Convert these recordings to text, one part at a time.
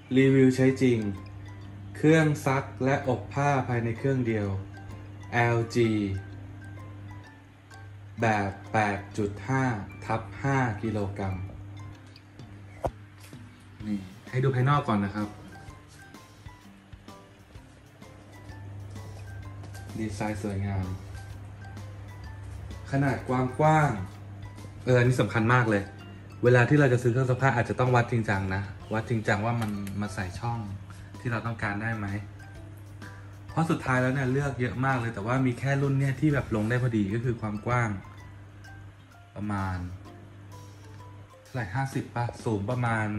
รีวิวใช้จริงเครื่องซักและอบผ้าภายในเครื่องเดียว LG แบบ 8.5/5 กิโลกรัมนี่ให้ดูภายนอกก่อนนะครับดีไซน์สวยงามขนาดกว้างอันนี้สำคัญมากเลยเวลาที่เราจะซื้อเครื่องซักผ้าอาจจะต้องวัดจริงจังนะวัดจริงจังว่ามันมาใส่ช่องที่เราต้องการได้ไหมเพราะสุดท้ายแล้วเนี่ยเลือกเยอะมากเลยแต่ว่ามีแค่รุ่นเนี่ยที่แบบลงได้พอดีก็คือความกว้างประมาณเท่าไหร่50ป่ะสูงประมาณ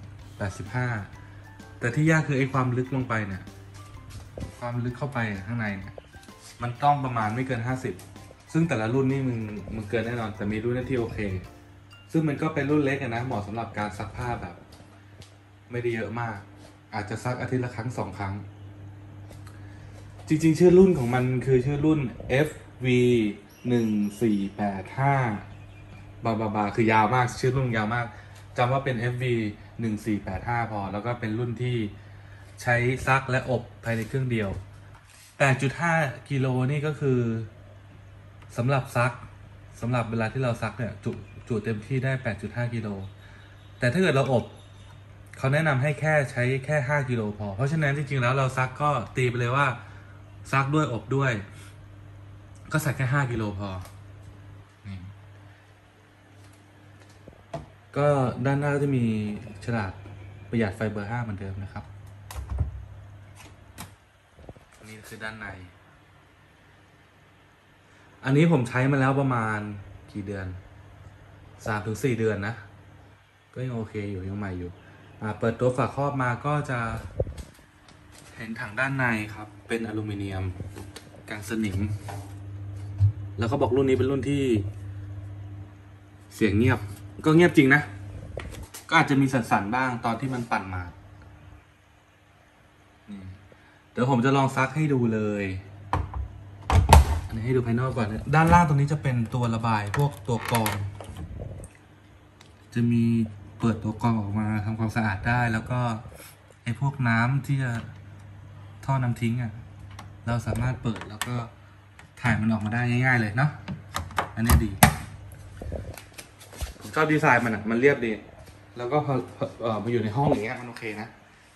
85แต่ที่ยากคือไอ้ความลึกลงไปเนี่ยความลึกเข้าไปข้างในเนี่ยมันต้องประมาณไม่เกิน50ซึ่งแต่ละรุ่นนี่มึงเกินแน่นอนแต่มีรุ่นที่โอเคซึ่งมันก็เป็นรุ่นเล็กนะเหมาะสำหรับการซักผ้าแบบไม่ได้เยอะมากอาจจะซักอาทิตย์ละครั้ง2 ครั้งจริงๆชื่อรุ่นของมันคือชื่อรุ่น FV 1485คือยาวมากชื่อรุ่นยาวมากจำว่าเป็น FV 1485พอแล้วก็เป็นรุ่นที่ใช้ซักและอบภายในเครื่องเดียว 8.5 กิโลนี่ก็คือสำหรับซักสำหรับเวลาที่เราซักเนี่ยจุเต็มที่ได้ 8.5 กิโลแต่ถ้าเกิดเราอบเขาแนะนำให้ใช้แค่5 กิโลพอเพราะฉะนั้นจริงๆแล้วเราซักก็ตีไปเลยว่าซักด้วยอบด้วยก็ใส่แค่5 กิโลพอก็ด้านหน้าก็จะมีฉลากประหยัดไฟเบอร์5เหมือนเดิมนะครับนี่คือด้านในอันนี้ผมใช้มาแล้วประมาณกี่เดือน3-4 เดือนนะก็ยังโอเคอยู่ยังใหม่อยู่เปิดตัวฝาครอบมาก็จะเห็นถังด้านในครับเป็นอลูมิเนียมกันสนิมแล้วเขาบอกรุ่นนี้เป็นรุ่นที่เสียงเงียบก็เงียบจริงนะก็อาจจะมีสั่นๆบ้างตอนที่มันปั่นมาเดี๋ยวผมจะลองซักให้ดูเลยอันนี้ให้ดูภายนอกก่อนด้านล่างตรงนี้จะเป็นตัวระบายพวกตัวกรองจะมีเปิดตัวกรองออกมาทำความสะอาดได้แล้วก็ไอ้พวกน้ำที่จะท่อน้ำทิ้งเราสามารถเปิดแล้วก็ถ่ายมันออกมาได้ง่ายๆเลยเนาะอันนี้ดีผมชอบดีไซน์มันเรียบดีแล้วก็พอมาอยู่ในห้องอย่างเงี้ยมันโอเคนะ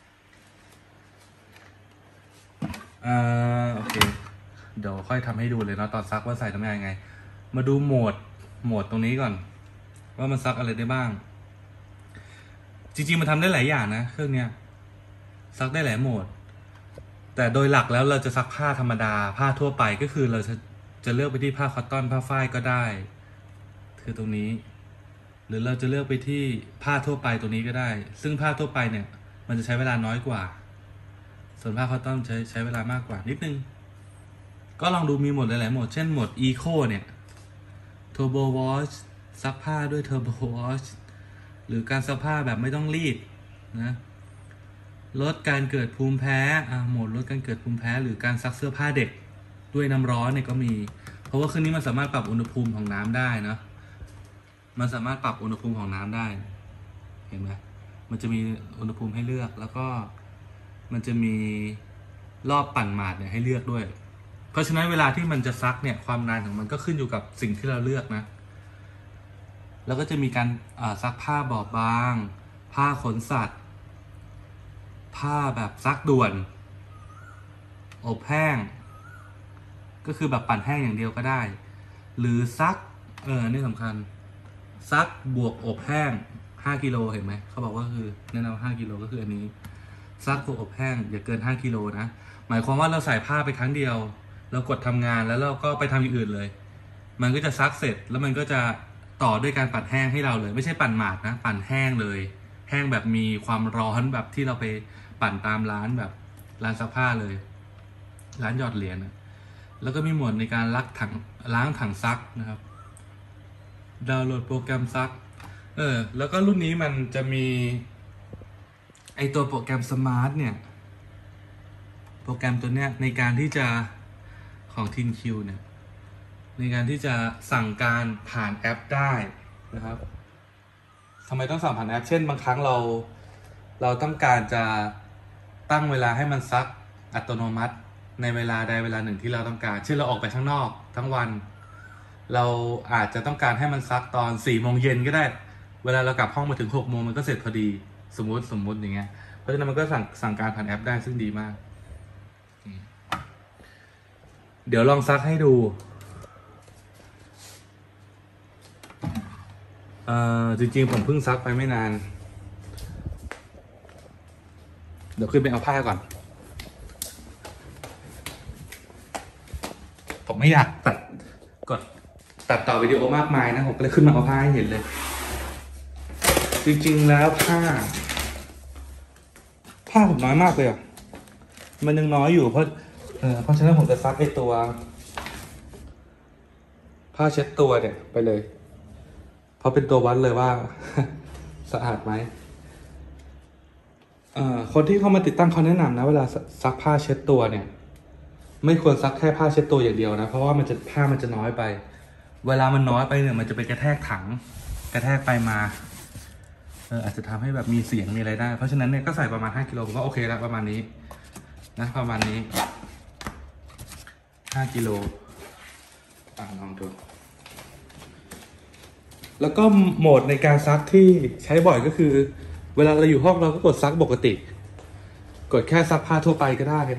โอเคเดี๋ยวค่อยทำให้ดูเลยเนาะตอนซักว่าใส่ทำยังไงมาดูโหมดตรงนี้ก่อนว่ามันซักอะไรได้บ้างจริงๆมันทำได้หลายอย่างนะเครื่องเนี้ยซักได้หลายโหมดแต่โดยหลักแล้วเราจะซักผ้าธรรมดาผ้าทั่วไปก็คือเราจะเลือกไปที่ผ้าคอตตอนผ้าฝ้ายก็ได้คือตรงนี้หรือเราจะเลือกไปที่ผ้าทั่วไปตัวนี้ก็ได้ซึ่งผ้าทั่วไปเนี่ยมันจะใช้เวลาน้อยกว่าส่วนผ้าคอตตอนใช้เวลามากกว่านิดนึงก็ลองดูมีโหมดหลายๆโหมดเช่นโหมด Eco เนี่ย Turbo Wash ซักผ้าด้วย Turbo Wash หรือการซักผ้าแบบไม่ต้องรีดนะลดการเกิดภูมิแพ้โหมดลดการเกิดภูมิแพ้หรือการซักเสื้อผ้าเด็กด้วยน้ำร้อนเนี่ยก็มีเพราะว่าเครื่องนี้มันสามารถปรับอุณหภูมิของน้ำได้นะมันสามารถปรับอุณหภูมิของน้ำได้เห็นไหมมันจะมีอุณหภูมิให้เลือกแล้วก็มันจะมีรอบปั่นหมาดเนี่ยให้เลือกด้วยเพราะฉะนั้นเวลาที่มันจะซักเนี่ยความนานของมันก็ขึ้นอยู่กับสิ่งที่เราเลือกนะแล้วก็จะมีการซักผ้าบอบบางผ้าขนสัตว์ผ้าแบบซักด่วนอบแห้งก็คือแบบปั่นแห้งอย่างเดียวก็ได้หรือซักนี่สำคัญซักบวกอบแห้ง5 กิโลเห็นไหมเขาบอกว่าคือแนะนำ5 กิโลก็คืออันนี้ซักบวกอบแห้งอย่าเกิน5 กิโลนะหมายความว่าเราใส่ผ้าไปครั้งเดียวเรากดทำงานแล้วเราก็ไปทำอย่างอื่นเลยมันก็จะซักเสร็จแล้วมันก็จะต่อด้วยการปั่นแห้งให้เราเลยไม่ใช่ปั่นหมาดนะปั่นแห้งเลยแห้งแบบมีความร้อนแบบที่เราไปปั่นตามร้านแบบร้านซักผ้าเลยร้านหยอดเหรียญแล้วก็มีโหมดในการล้างถังซักนะครับดาวน์โหลดโปรแกรมซักแล้วก็รุ่นนี้มันจะมีไอตัวโปรแกรมสมาร์ทเนี่ยโปรแกรมตัวเนี้ยในการที่จะของ ThinQ เนี่ยในการที่จะสั่งการผ่านแอปได้นะครับทำไมต้องสั่งผ่านแอปเช่นบางครั้งเราเราต้องการจะตั้งเวลาให้มันซักอัตโนมัติในเวลาใดเวลาหนึ่งที่เราต้องการเช่นเราออกไปข้างนอกทั้งวัน เราอาจจะต้องการให้มันซักตอน4 โมงเย็นก็ได้เวลาเรากลับห้องมาถึง6 โมงมันก็เสร็จพอดีสมมุติอย่างเงี้ยเพราะฉะนั้นมันก็สั่งการผ่านแอปได้ซึ่งดีมากเดี๋ยวลองซักให้ดูจริงๆผมเพิ่งซักไปไม่นานเดี๋ยวขึ้นไปเอาผ้าก่อนผมไม่อยากตัดต่อวิดีโอมากมายนะผมก็เลยขึ้นมาเอาผ้าให้เห็นเลยจริงๆแล้วผ้าผมน้อยมากเลยอ่ะมันยังน้อยอยู่เพราะฉะนั้นผมจะซักไอตัวผ้าเช็ดตัวเนี่ยไปเลยเพราะเป็นตัววัดเลยว่า สะอาดไหมคนที่เขามาติดตั้งเขาแนะนำนะเวลาซักผ้าเช็ดตัวเนี่ยไม่ควรซักแค่ผ้าเช็ดตัวอย่างเดียวนะเพราะว่าผ้ามันจะน้อยไปเวลามันน้อยไปเนี่ยมันจะไปกระแทกถังกระแทกไปมาอาจจะทำให้แบบมีเสียงมีอะไรได้เพราะฉะนั้นเนี่ยก็ใส่ประมาณ5 กิโลผมก็โอเคแล้วประมาณนี้นะประมาณนี้5 กิโลลองดูแล้วก็โหมดในการซักที่ใช้บ่อยก็คือเวลาเราอยู่ห้องเราก็กดซักปกติกดแค่ซักผ้าทั่วไปก็ได้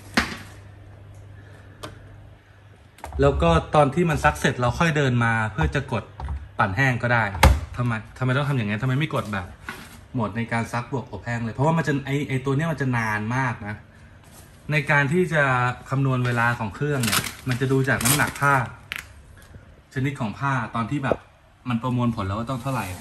แล้วก็ตอนที่มันซักเสร็จเราค่อยเดินมาเพื่อจะกดปั่นแห้งก็ได้ทำไมต้องทำอย่างนั้นทำไมไม่กดแบบโหมดในการซักบวกอบแห้งเลยเพราะว่ามันจะไอตัวเนี้ยมันจะนานมากนะในการที่จะคำนวณเวลาของเครื่องเนี่ยมันจะดูจากน้ำหนักผ้าชนิดของผ้าตอนที่แบบมันประมวลผลแล้วว่าต้องเท่าไหร่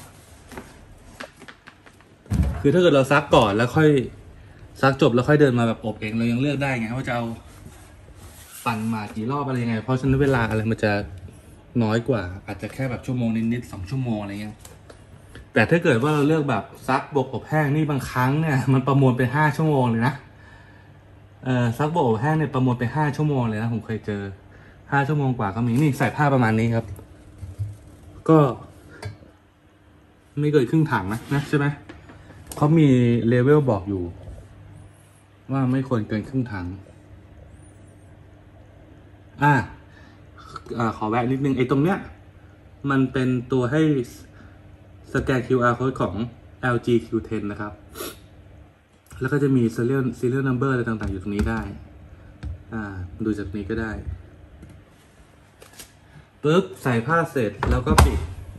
คือถ้าเกิดเราซักก่อนแล้วค่อยซักจบแล้วค่อยเดินมาแบบอบเองเรายังเลือกได้ไงว่าจะเอาปั่นมากี่รอบอะไรยังไงเพราะฉะนั้นเวลาอะไรมันจะน้อยกว่าอาจจะแค่แบบชั่วโมงนิดๆ2 ชั่วโมงอะไรเงี้ยแต่ถ้าเกิดว่าเราเลือกแบบซักบวกอบแห้งนี่บางครั้งเนี่ยมันประมวลไป5 ชั่วโมงเลยนะซักบวกอบแห้งเนี่ยประมวลไป5 ชั่วโมงเลยนะผมเคยเจอ5 ชั่วโมงกว่าก็มีนี่ใส่ผ้าประมาณนี้ครับก็ไม่เกินครึ่งถังนะใช่ไหมเขามีเลเวลบอกอยู่ว่าไม่ควรเกินครึ่งถังขอแวะนิดนึงไอ้ตรงเนี้ยมันเป็นตัวให้สแกน QR code ของ LG Q10 นะครับแล้วก็จะมี serial number อะไรต่างๆอยู่ตรงนี้ได้ดูจากนี้ก็ได้ปึ๊บใส่ผ้าเสร็จแล้วก็ปิด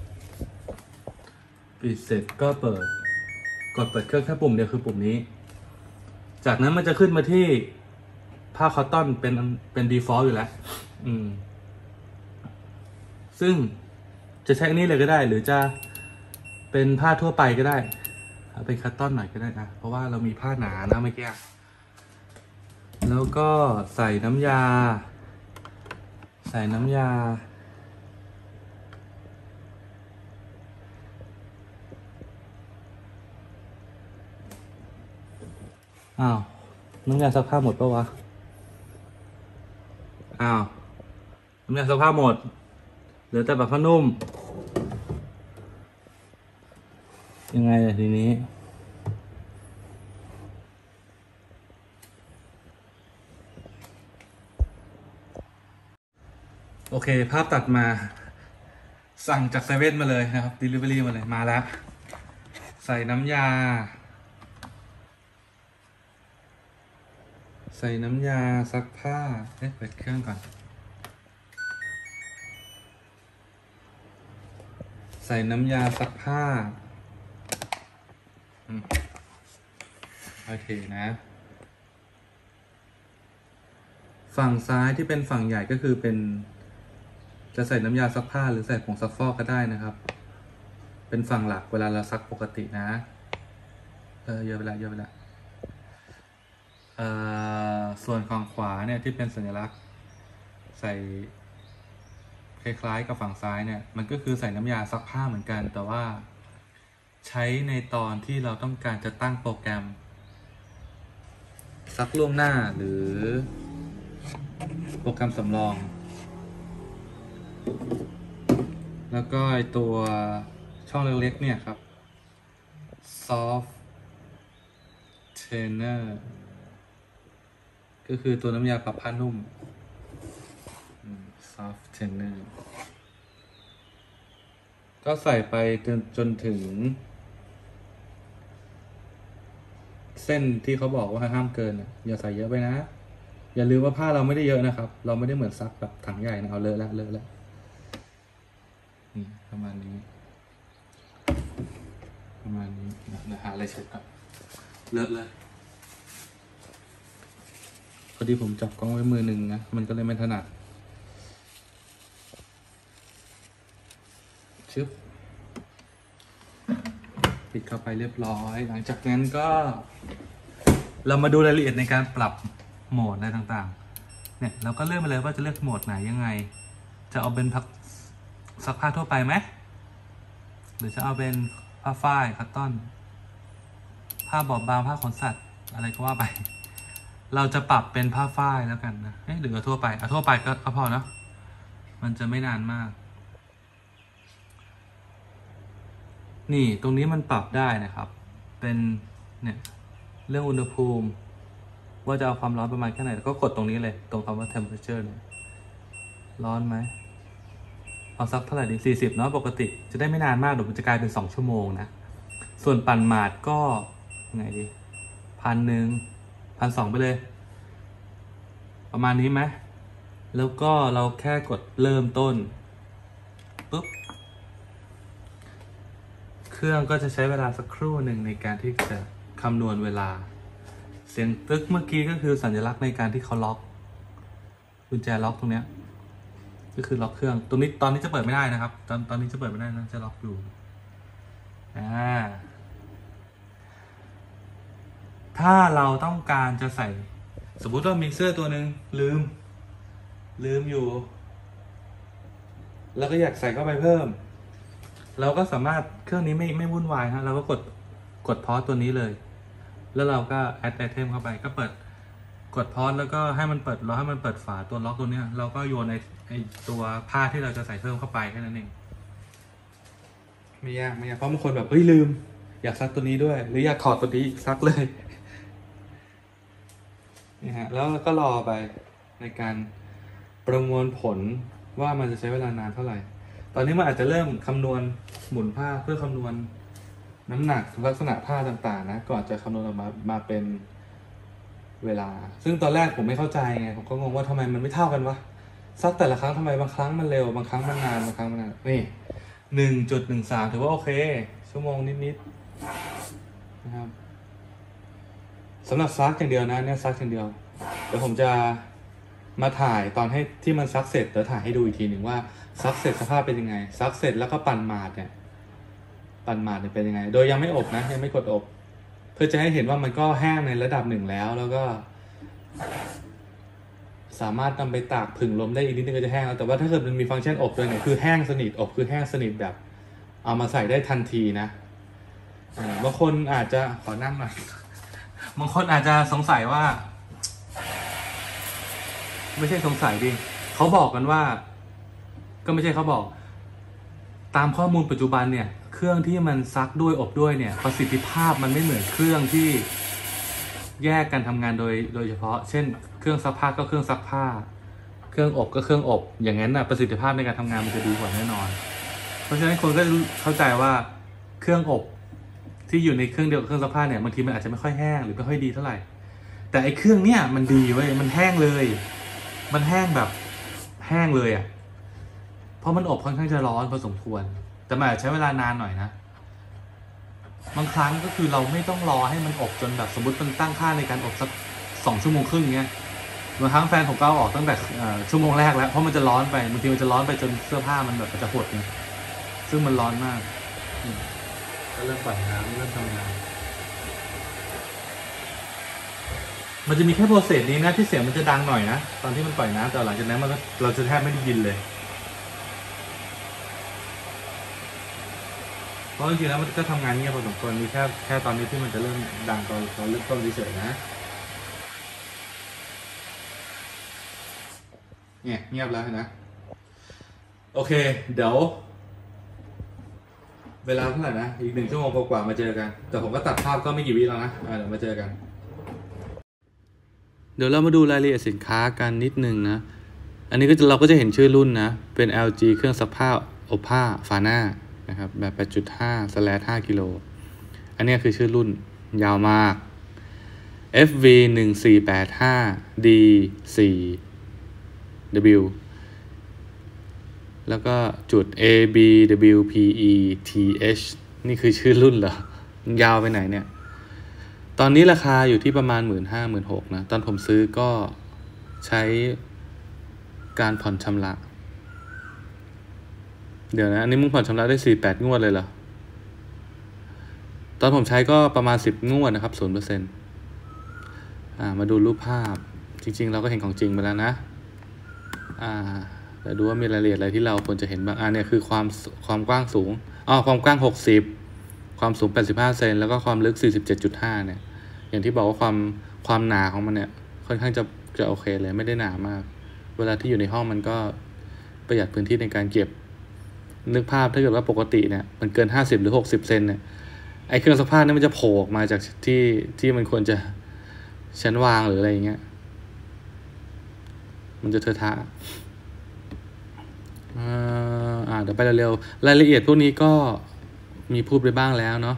เสร็จก็กดเปิดเครื่องแค่ปุ่มเดียวคือปุ่มนี้จากนั้นมันจะขึ้นมาที่ผ้าคอตตอนเป็น default อยู่แล้วซึ่งจะใช้อันนี้เลยก็ได้หรือจะเป็นผ้าทั่วไปก็ได้เอาเป็นคัตตอนหน่อยก็ได้นะเพราะว่าเรามีผ้าหนานะเมื่อกี้แล้วก็ใส่น้ำยาน้ำยาซักผ้าหมดปะวะน้ำยาซักผ้าหมดเหลือแต่แบบผ้านุ่มยังไงล่ะทีนี้โอเคภาพตัดมาสั่งจากเซเว่นมาเลยนะครับ Delivery มาเลยมาแล้วใส่น้ำยาซักผ้าเปิดเครื่องก่อนใส่น้ำยาซักผ้าโอเคนะฝั่งซ้ายที่เป็นฝั่งใหญ่ก็คือเป็นจะใส่น้ำยาซักผ้าหรือใส่ผงซักฟอกก็ได้นะครับเป็นฝั่งหลักเวลาเราซักปกตินะเยอะไปละส่วนฝั่งขวาเนี่ยที่เป็นสัญลักษณ์ใส่คล้ายๆกับฝั่งซ้ายเนี่ยมันก็คือใส่น้ำยาซักผ้าเหมือนกันแต่ว่าใช้ในตอนที่เราต้องการจะตั้งโปรแกรมซักล่วงหน้าหรือโปรแกรมสำรองแล้วก็ไอตัวช่องเล็กๆเนี่ยครับ soft เทนเนอร์ก็คือตัวน้ำยาปรับผ้านุ่มซอฟต์เทนเนอร์ก็ใส่ไปจนถึงเส้นที่เขาบอกว่าห้ามเกินอย่าใส่เยอะไปนะอย่าลืมว่าผ้าเราไม่ได้เยอะนะครับเราไม่ได้เหมือนซักแบบถังใหญ่นะเอาเลอะแล้วนี่ประมาณนี้เดี๋ยวหาอะไรเช็ดก่อนเลอะเลยพอดีผมจับกล้องไว้มือหนึ่งนะมันก็เลยไม่ถนัดชึบปิดเข้าไปเรียบร้อยหลังจากนั้นก็เรามาดูรายละเอียดในการปรับโหมดอะไรต่างๆเนี่ยเราก็เลือกไปเลยว่าจะเลือกโหมดไหนยังไงจะเอาเป็นซักผ้าทั่วไปไหมหรือจะเอาเป็นผ้าฝ้ายคัตตอนผ้าบอบบางผ้าขนสัตว์อะไรก็ว่าไปเราจะปรับเป็นผ้าฝ้ายแล้วกันนะหรือทั่วไปทั่วไปก็พอเนาะมันจะไม่นานมากนี่ตรงนี้มันปรับได้นะครับเป็นเนี่ยเรื่องอุณหภูมิว่าจะเอาความร้อนประมาณแค่ไหนก็กดตรงนี้เลยตรงคำว่า temperature เลยร้อนไหมเอาสักเท่าไหร่ดี40เนาะปกติจะได้ไม่นานมากเดี๋ยวมันจะกลายเป็น2 ชั่วโมงนะส่วนปั่นหมาดก็ไงดี1,200ไปเลยประมาณนี้ไหมแล้วก็เราแค่กดเริ่มต้นปุ๊บเครื่องก็จะใช้เวลาสักครู่หนึ่งในการที่จะคำนวณเวลาเสียงตึ๊กเมื่อกี้ก็คือสัญลักษณ์ในการที่เขาล็อกกุญแจล็อกตรงเนี้ยก็คือล็อกเครื่องตรงนี้ตอนนี้จะเปิดไม่ได้นะครับตอนนี้จะเปิดไม่ได้นะจะล็อกอยู่ถ้าเราต้องการจะใส่สมมุติว่ามีเสื้อตัวหนึ่งลืมอยู่แล้วก็อยากใส่เข้าไปเพิ่มเราก็สามารถเครื่องนี้ไม่วุ่นวายฮะเราก็กดพอสตัวนี้เลยแล้วเราก็แอดไอเทมเข้าไปก็กดพอสแล้วก็ให้มันเปิดแล้วให้มันเปิดฝาตัวล็อกตัวนี้เราก็โยนไอตัวผ้าที่เราจะใส่เพิ่มเข้าไปแค่นั้นเองไม่ยากเพราะบางคนแบบลืมอยากซักตัวนี้ด้วยหรืออยากถอดตัวนี้ซักเลยนี่ฮะแล้วก็รอไปในการประมวลผลว่ามันจะใช้เวลานานเท่าไหร่ตอนนี้มันอาจจะเริ่มคำนวณหมุนผ้าเพื่อคำนวณน้ำหนักลักษณะผ้าต่างๆนะก่อนจะคำนวณออกมาเป็นเวลาซึ่งตอนแรกผมไม่เข้าใจไงผมก็งงว่าทำไมมันไม่เท่ากันวะซักแต่ละครั้งทำไมบางครั้งมันเร็วบางครั้งมันนานบางครั้งมันนานนี่1.13ถือว่าโอเคชั่วโมงนิดๆนะครับสำหรับซักอย่างเดียวนะเนี่ยซักอย่างเดียวเดี๋ยวผมจะมาถ่ายตอนให้ที่มันซักเสร็จแล้วถ่ายให้ดูอีกทีหนึ่งว่าซักเสร็จสภาพเป็นยังไงซักเสร็จแล้วก็ปั่นหมาดเนี่ยเป็นยังไงโดยยังไม่อบนะยังไม่กดอบเพื่อจะให้เห็นว่ามันก็แห้งในระดับหนึ่งแล้วก็สามารถนำไปตากผึ่งลมได้อีกนิดนึงก็จะแห้งแล้วแต่ว่าถ้าเกิดมันมีฟังก์ชันอบด้วยเนี่ยคือแห้งสนิทอบคือแห้งสนิทแบบเอามาใส่ได้ทันทีนะบางคนอาจจะขอนั่งหน่อยบางคนอาจจะสงสัยว่าไม่ใช่สงสัยดิเขาบอกกันว่าก็ไม่ใช่เขาบอกตามข้อมูลปัจจุบันเนี่ยเครื่องที่มันซักด้วยอบด้วยเนี่ยประสิทธิภาพมันไม่เหมือนเครื่องที่แยกกันทำงานโดยเฉพาะเช่นเครื่องซักผ้าก็เครื่องซักผ้าเครื่องอบก็เครื่องอบอย่างนั้นประสิทธิภาพในการทำงานมันจะดีกว่าแน่นอนเพราะฉะนั้นคนก็เข้าใจว่าเครื่องอบที่อยู่ในเครื่องเดียวกับเครื่องซักผ้าเนี่ยบางทีมันอาจจะไม่ค่อยแห้งหรือไม่ค่อยดีเท่าไหร่แต่ไอ้เครื่องเนี่ยมันดีเว้ยมันแห้งเลยมันแห้งแบบแห้งเลยเพราะมันอบค่อนข้างจะร้อนพอสมควรแต่มันอาจใช้เวลานานหน่อยนะบางครั้งก็คือเราไม่ต้องรอให้มันอบจนแบบสมมติมันตั้งค่าในการอบสัก2 ชั่วโมงครึ่งเงี้ยบางครั้งแฟนผมก็เอาออกตั้งแต่ชั่วโมงแรกแล้วเพราะมันจะร้อนไปบางทีมันจะร้อนไปจนเสื้อผ้ามันแบบจะหดเนี่ยซึ่งมันร้อนมากก็เริ่มปล่อยน้ำเริ่มทำงานมันจะมีแค่โปรเซสนี้นะที่เสียงมันจะดังหน่อยนะตอนที่มันปล่อยน้ำแต่หลังจากนั้นเราจะแทบไม่ได้ยินเลยเพราะจริงๆแล้วมันก็ทำงานเงียบพอสมควรมีแค่ตอนนี้ที่มันจะเริ่มดังตอนเริ่มต้นเฉยๆนะเนี่ยเงียบแล้วนะโอเคเดี๋ยวเวลาเท่าไหร่นะอีก1 ชั่วโมงกว่ามาเจอกันแต่ผมก็ตัดภาพก็ไม่กี่วิแล้วนะเดี๋ยวมาเจอกันเดี๋ยวเรามาดูรายละเอียดสินค้ากันนิดนึงนะอันนี้เราก็จะเห็นชื่อรุ่นนะเป็น LG เครื่องซักผ้า Opa Fana นะครับแบบ 8.5/5 กิโลอันนี้คือชื่อรุ่นยาวมาก FV 1485 D4 W แล้วก็จุด ABWPETH นี่คือชื่อรุ่นเหรอยาวไปไหนเนี่ยตอนนี้ราคาอยู่ที่ประมาณ 15,000-16,000 นะตอนผมซื้อก็ใช้การผ่อนชำระเดี๋ยวนะอันนี้มึงผ่อนชำระได้48 งวดเลยเหรอตอนผมใช้ก็ประมาณ10 งวดนะครับ 0% มาดูรูปภาพจริงๆเราก็เห็นของจริงไปแล้วนะเดี๋ยวดูว่ามีรายละเอียดอะไรที่เราควรจะเห็นบ้างเนี่ยคือความกว้างสูงความกว้าง60ความสูง85 เซนแล้วก็ความลึก 47.5 เนี่ยอย่างที่บอกว่าความหนาของมันเนี่ยค่อนข้างจะโอเคเลยไม่ได้หนามากเวลาที่อยู่ในห้องมันก็ประหยัดพื้นที่ในการเก็บนึกภาพถ้าเกิดว่าปกติเนี่ยมันเกิน50หรือ60 เซนเนี่ยไอ้เครื่องซักผ้าเนี่ยมันจะโผล่ออกมาจากที่มันควรจะชั้นวางหรืออะไรอย่างเงี้ยมันจะเทอะทะเดี๋ยวไปเร็วๆรายละเอียดพวกนี้ก็มีพูดไปบ้างแล้วเนาะ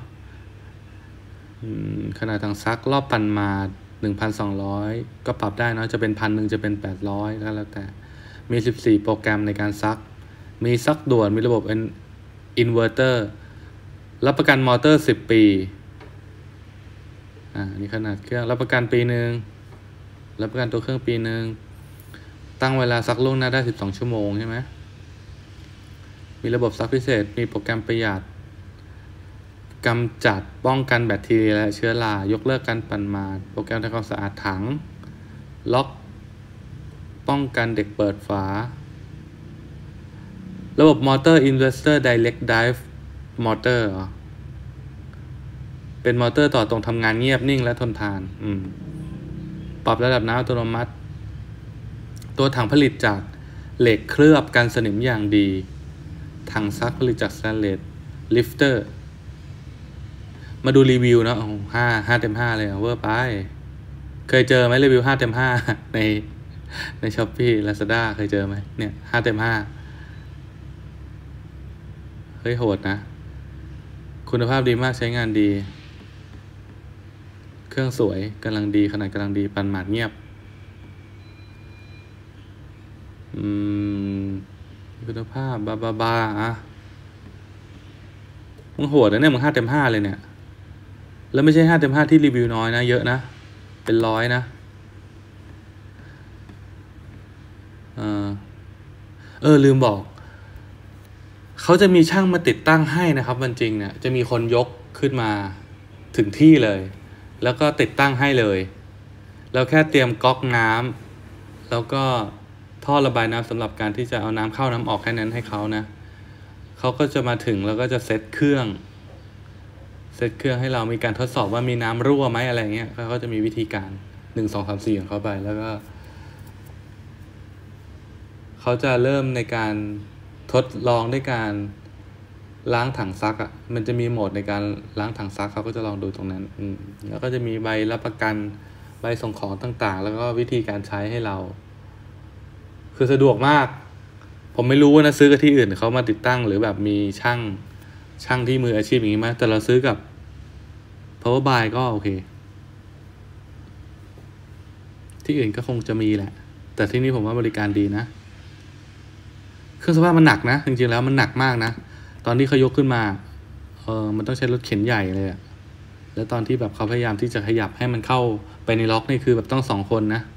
ขนาดถังซักรอบปั่นมา 1,200 ก็ปรับได้เนาะจะเป็น 1,000 จะเป็น 800ก็แล้วแต่มี14 โปรแกรมในการซักมีซักด่วนมีระบบอินเวอร์เตอร์รับประกันมอเตอร์10 ปีนี่ขนาดเครื่องรับประกันปีนึงรับประกันตัวเครื่องปีนึงตั้งเวลาซักล่วงหน้าได้12 ชั่วโมงใช่ไหมมีระบบซักพิเศษมีโปรแกรมประหยัดกำจัดป้องกันแบคทีเรียและเชื้อรายกเลิกการปั่นมาโปรแกรมทำความสะอาดถังล็อกป้องกันเด็กเปิดฝาระบบมอเตอร์ Investor Direct Drive มอเตอร์เป็นมอเตอร์ต่อตรงทำงานเงียบนิ่งและทนทานปรับระดับน้ำอัตโนมัติตัวถังผลิตจากเหล็กเคลือบกันสนิมอย่างดีถังซักผลิตจากสแตนเลสลิฟเตอร์มาดูรีวิวนะ5 เต็ม 5เลยเวอร์ไปเคยเจอไหมรีวิว5 เต็ม 5ใน Shopee Lazada เคยเจอไหมเนี่ย5 เต็ม 5เฮ้ยโหดนะคุณภาพดีมากใช้งานดีเครื่องสวยกำลังดีขนาดกำลังดีปั่นหมาดเงียบคุณภาพบามึงโหดนะเนี่ยมึง5 เต็ม 5เลยเนี่ยแล้วไม่ใช่5 เต็ม 5ที่รีวิวน้อยนะเยอะนะเป็น100นะลืมบอกเขาจะมีช่างมาติดตั้งให้นะครับวันจริงเนี่ยจะมีคนยกขึ้นมาถึงที่เลยแล้วก็ติดตั้งให้เลยแล้วแค่เตรียมก๊อกน้ำแล้วก็ท่อระบายน้ำสำหรับการที่จะเอาน้ำเข้าน้ำออกแค่นั้นให้เขานะเขาก็จะมาถึงแล้วก็จะเซตเครื่องให้เรามีการทดสอบว่ามีน้ำรั่วไหมอะไรเงี้ยเขาก็จะมีวิธีการ1 2 3 4ของเขาไปแล้วก็เขาจะเริ่มในการทดลองด้วยการล้างถังซักมันจะมีโหมดในการล้างถังซักเขาก็จะลองดูตรงนั้นแล้วก็จะมีใบรับประกันใบส่งของต่างๆแล้วก็วิธีการใช้ให้เราคือสะดวกมากผมไม่รู้ว่านะซื้อกับที่อื่นเขามาติดตั้งหรือแบบมีช่างที่มืออาชีพอย่างนี้ไหมแต่เราซื้อกับ Power Buy ก็โอเคที่อื่นก็คงจะมีแหละแต่ที่นี่ผมว่าบริการดีนะเครื่องซักผ้ามันหนักนะจริงๆแล้วมันหนักมากนะตอนที่เขายกขึ้นมามันต้องใช้รถเข็นใหญ่เลยแล้วตอนที่แบบเขาพยายามที่จะขยับให้มันเข้าไปในล็อกนี่คือแบบต้อง2 คนนะ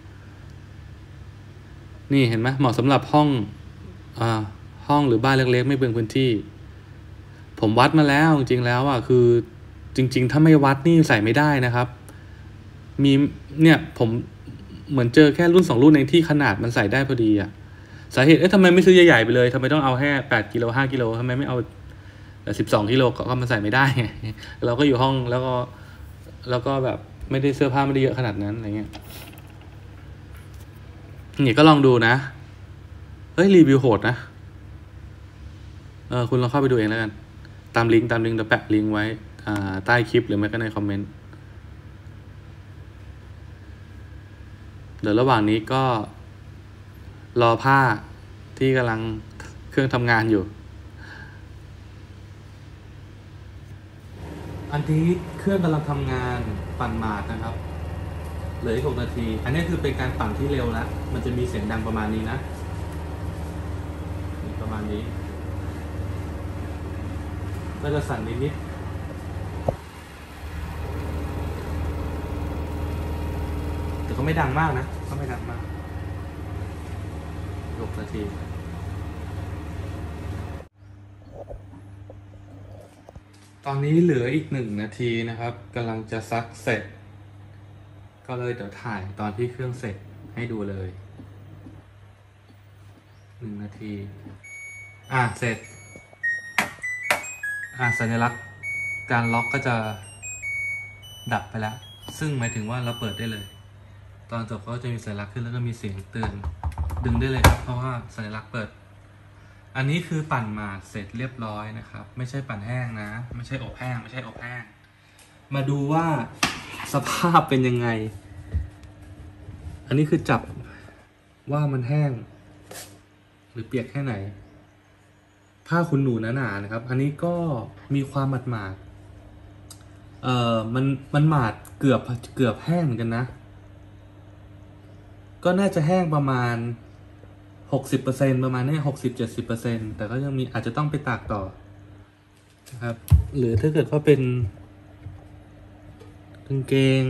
นี่เห็นไหมเหมาะสำหรับห้องหรือบ้านเล็กๆไม่เปลืองพื้นที่ผมวัดมาแล้วจริงๆแล้วคือจริงๆถ้าไม่วัดนี่ใส่ไม่ได้นะครับมีเนี่ยผมเหมือนเจอแค่รุ่น2 รุ่นเองที่ขนาดมันใส่ได้พอดีสาเหตุทำไมไม่ซื้อใหญ่ๆไปเลยทำไมต้องเอาแค่8 กิโล 5 กิโลทำไมไม่เอา12 กิโลก็มันใส่ไม่ได้ไงเราก็อยู่ห้องแล้วก็แบบไม่ได้เสื้อผ้าไม่ได้เยอะขนาดนั้นอะไรเงี้ยนี่ก็ลองดูนะเฮ้ยรีวิวโหดนะคุณลองเข้าไปดูเองแล้วกันตตามลิงก์เดี๋ยวแปะลิงก์ไว้ใต้คลิปหรือไม่ก็ในคอมเมนต์เดี๋ยวระหว่างนี้ก็รอผ้าที่กำลังเครื่องทำงานอยู่อันนี้เครื่องกำลังทำงานปั่นหมาดนะครับเหลืออีก6 นาทีอันนี้คือเป็นการปั่นที่เร็วแล้วมันจะมีเสียงดังประมาณนี้นะประมาณนี้ก็จะสั่นนิดแต่ก็ไม่ดังมากนะก็ไม่ดังมาก6 นาทีตอนนี้เหลืออีก1 นาทีนะครับกำลังจะซักเสร็จก็เลยเดี๋ยวถ่ายตอนที่เครื่องเสร็จให้ดูเลย1 นาทีเสร็จสัญลักษณ์การล็อกก็จะดับไปแล้วซึ่งหมายถึงว่าเราเปิดได้เลยตอนจบก็จะมีสัญลักษณ์ขึ้นแล้วก็มีเสียงเตือนดึงได้เลยครับเพราะว่าสัญลักษณ์เปิดอันนี้คือปั่นหมาดเสร็จเรียบร้อยนะครับไม่ใช่ปั่นแห้งนะไม่ใช่อบแห้งมาดูว่าสภาพเป็นยังไงอันนี้คือจับว่ามันแห้งหรือเปียกแค่ไหนผ้าขนหนูหนาๆนะครับอันนี้ก็มีความหมาดมันหมาดเกือบแห้งเหมือนกันนะก็น่าจะแห้งประมาณ60%ประมาณนี้60-70%แต่ก็ยังมีอาจจะต้องไปตากต่อนะครับหรือถ้าเกิดว่าเป็นกางเกง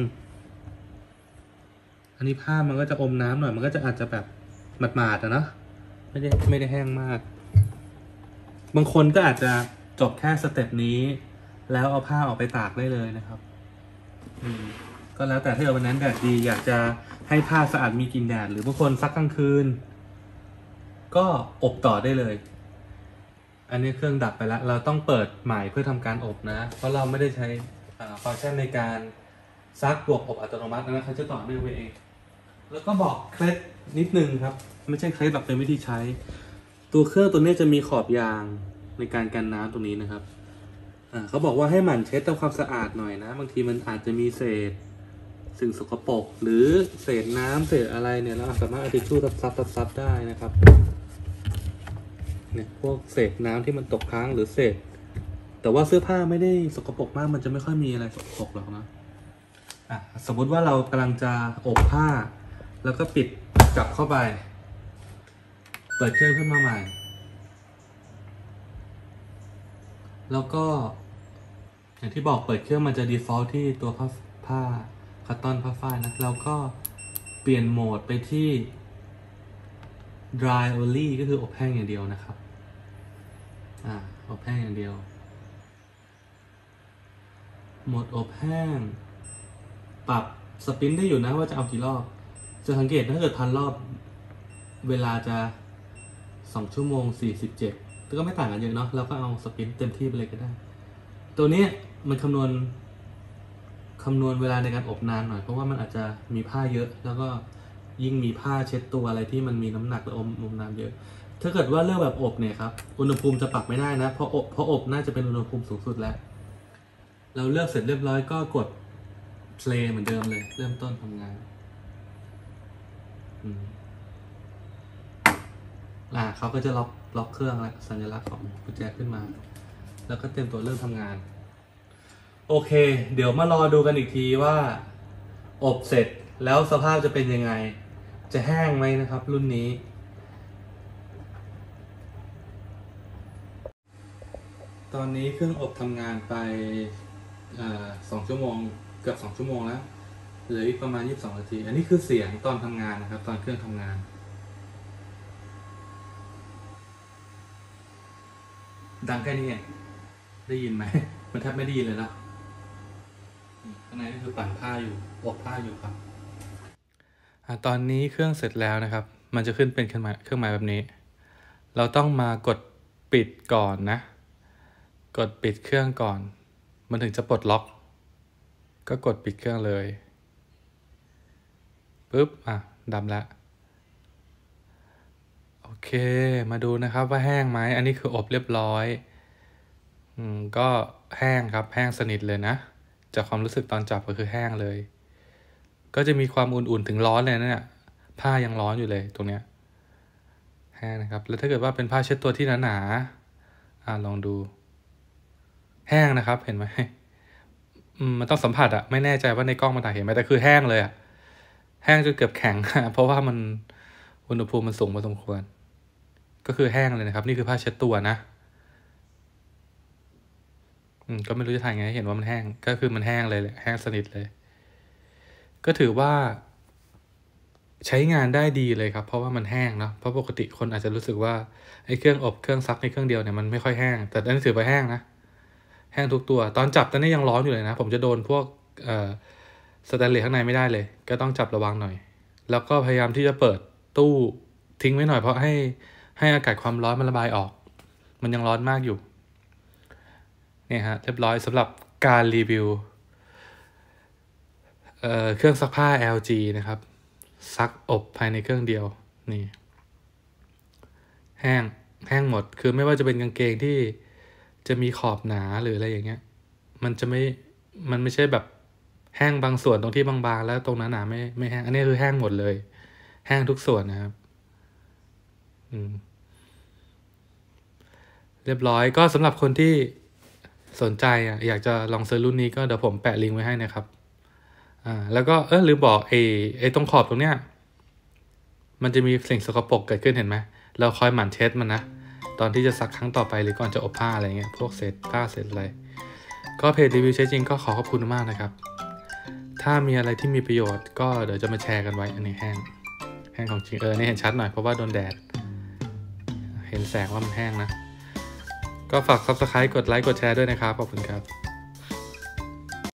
อันนี้ผ้ามันก็จะอมน้ำหน่อยมันก็จะอาจจะแบบหมาดๆนะไม่ได้แห้งมากบางคนก็อาจจะจบแค่สเต็ปนี้แล้วเอาผ้าออกไปตากได้เลยนะครับก็แล้วแต่ถ้าวันนั้นแดดดีอยากจะให้ผ้าสะอาดมีกลิ่นแดดหรือบางคนซักกลางคืนก็อบต่อได้เลยอันนี้เครื่องดับไปแล้วเราต้องเปิดใหม่เพื่อทำการอบนะเพราะเราไม่ได้ใช้ฟังก์ชันในการซักบวกอบอัตโนมัตินะเขาจะต่อเนื่องไปเองแล้วก็บอกเคล็ดนิดนึงครับไม่ใช่เคล็ดแบบเป็นวิธีใช้ตัวเครื่องตัวนี้จะมีขอบยางในการกันน้ำตรงนี้นะครับเขาบอกว่าให้หมั่นเช็ดทำความสะอาดหน่อยนะบางทีมันอาจจะมีเศษสิ่งสกปรกหรือเศษน้ำเศษอะไรเนี่ยเราสามารถเอาทิชชู่ซับได้นะครับเนี่ยพวกเศษน้ำที่มันตกค้างหรือเศษแต่ว่าเสื้อผ้าไม่ได้สกปรกมากมันจะไม่ค่อยมีอะไรสกปรกหรอกนะสมมุติว่าเรากำลังจะอบผ้าแล้วก็ปิดกลับเข้าไปเปิดเครื่องขึ้นมาใหม่แล้วก็อย่างที่บอกเปิดเครื่องมันจะ default ที่ตัวผ้าคัตตอนผ้าฝ้ายนะเราก็เปลี่ยนโหมดไปที่ dry only ก็คืออบแห้งอย่างเดียวนะครับอบแห้งอย่างเดียวโหมดอบแห้งปรับสปินได้อยู่นะว่าจะเอากี่รอบจะสังเกตถ้าเกิด1,000 รอบเวลาจะ2 ชั่วโมง 47ก็ไม่ต่างกันเยอะเนาะเราก็เอาสปินเต็มที่ไปเลยก็ได้ตัวนี้มันคำนวณเวลาในการอบนานหน่อยเพราะว่ามันอาจจะมีผ้าเยอะแล้วก็ยิ่งมีผ้าเช็ดตัวอะไรที่มันมีน้ำหนักและอมน้ำเยอะถ้าเกิดว่าเลือกแบบอบเนี่ยครับอุณหภูมิจะปรับไม่ได้นะเพราะอบน่าจะเป็นอุณหภูมิสูงสุดแล้วเราเลือกเสร็จเรียบร้อยก็กด play เหมือนเดิมเลยเริ่มต้นทำงานเขาก็จะล็อกเครื่องแล้วสัญลักษณ์ของกุญแจขึ้นมาแล้วก็เตรียมตัวเริ่มทำงานโอเคเดี๋ยวมารอดูกันอีกทีว่าอบเสร็จแล้วสภาพจะเป็นยังไงจะแห้งไหมนะครับรุ่นนี้ตอนนี้เครื่องอบทำงานไป2 ชั่วโมงเกือบ2 ชั่วโมงแล้วเหลืออีกประมาณ22 นาทีอันนี้คือเสียงตอนทำงานนะครับตอนเครื่องทำงานดังแค่นี้เองได้ยินไหมมันแทบไม่ได้ยินเลยนะข้างในก็คือปั่นผ้าอยู่อบผ้าอยู่ครับตอนนี้เครื่องเสร็จแล้วนะครับมันจะขึ้นเป็นเครื่องหมายแบบนี้เราต้องมากดปิดก่อนนะกดปิดเครื่องก่อนมันถึงจะปลดล็อกก็กดปิดเครื่องเลยปุ๊บดำแล้วโอเคมาดูนะครับว่าแห้งไหมอันนี้คืออบเรียบร้อยก็แห้งครับแห้งสนิทเลยนะจากความรู้สึกตอนจับก็คือแห้งเลย ก็จะมีความอุ่นๆถึงร้อนเลยนะเนี่ยผ้ายังร้อนอยู่เลยตรงเนี้ยแห้งนะครับแล้วถ้าเกิดว่าเป็นผ้าเช็ดตัวที่หนาๆลองดูแห้งนะครับเห็นไหมมันต้องสัมผัสไม่แน่ใจว่าในกล้องมันถ่ายเห็นไหมแต่คือแห้งเลยแห้งจนเกือบแข็ง เพราะว่ามันอุณหภูมิมันสูงพอสมควรก็คือแห้งเลยนะครับนี่คือผ้าเช็ดตัวนะก็ไม่รู้จะถ่ายไงให้เห็นว่ามันแห้งก็คือมันแห้งเลยแหละแห้งสนิทเลยก็ถือว่าใช้งานได้ดีเลยครับเพราะว่ามันแห้งเนาะเพราะปกติคนอาจจะรู้สึกว่าไอ้เครื่องอบเครื่องซักในเครื่องเดียวเนี่ยมันไม่ค่อยแห้งแต่อันนี้ถือว่าแห้งนะแห้งทุกตัวตอนจับตอนนี้ยังร้อนอยู่เลยนะผมจะโดนพวกสแตนเลสข้างในไม่ได้เลยก็ต้องจับระวังหน่อยแล้วก็พยายามที่จะเปิดตู้ทิ้งไว้หน่อยเพราะให้อากาศความร้อนมันระบายออกมันยังร้อนมากอยู่เนี่ยฮะเรียบร้อยสำหรับการรีวิวเครื่องซักผ้า LG นะครับซักอบภายในเครื่องเดียวนี่แห้งหมดคือไม่ว่าจะเป็นกางเกงที่จะมีขอบหนาหรืออะไรอย่างเงี้ยมันไม่ใช่แบบแห้งบางส่วนตรงที่บางๆแล้วตรงนั้นหนาไม่แห้งอันนี้คือแห้งหมดเลยแห้งทุกส่วนนะครับเรียบร้อยก็สำหรับคนที่สนใจอยากจะลองซื้อรุ่นนี้ก็เดี๋ยวผมแปะลิงก์ไว้ให้นะครับแล้วก็ลืมบอกไอ้ตรงขอบตรงเนี้ยมันจะมีสิ่งสกปรกเกิดขึ้นเห็นไหมเราคอยหมั่นเช็ดมันนะตอนที่จะซักครั้งต่อไปหรือก่อนจะอบผ้าอะไรเงี้ยพวกเศษผ้าเศษอะไรก็เพจรีวิวใช้จริงก็ขอบคุณมากนะครับถ้ามีอะไรที่มีประโยชน์ก็เดี๋ยวจะมาแชร์กันไว้อันนี้แห้งของจริงนี่เห็นชัดหน่อยเพราะว่าโดนแดดเห็นแสงว่ามันแห้งนะก็ฝาก Subscribe กดไลค์กดแชร์ด้วยนะครับขอบคุณครับ